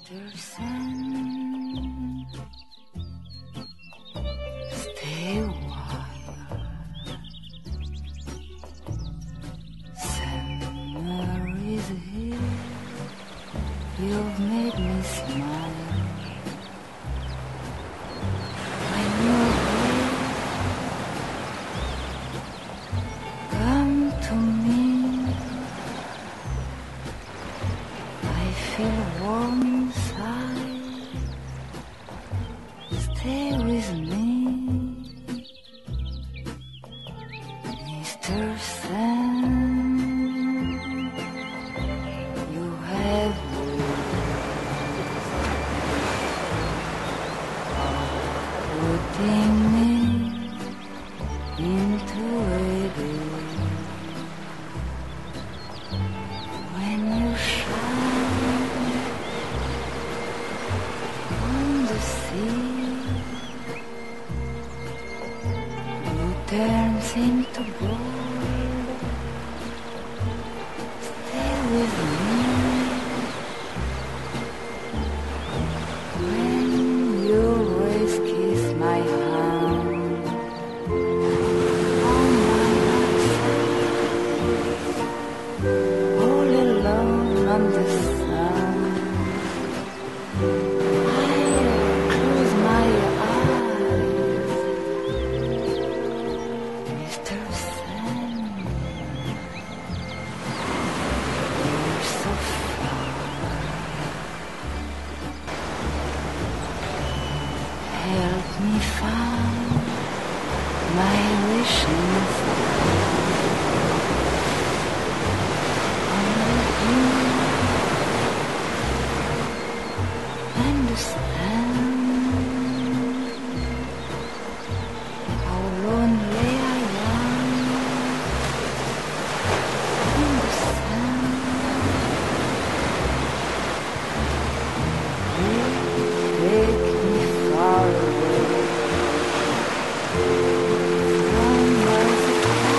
Mr. Sun, stay a while. Summer is here. You've made me smile. When you're here, come to me. I feel warm inside. Stay with me, Mr. Sun. You have putting me into a day. When you shine on the sea, you turn into gold. Stay with me. When your rays kiss my hand on my outside, all alone on the sun, I close my eyes, Mr. Sun. You're so far. Help me find my wishing star. Only you understand how lonely I am in the sun. Take me far away from noisy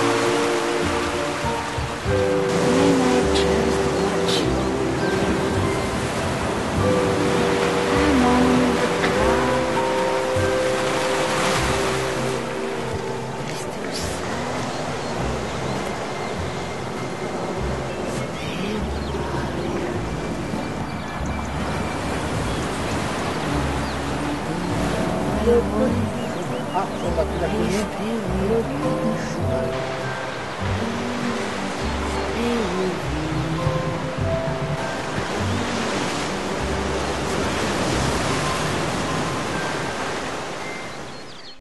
crowds. When I just watch you among the clouds, Mr. Sun, stay a while. Ah, on va plus la cogner.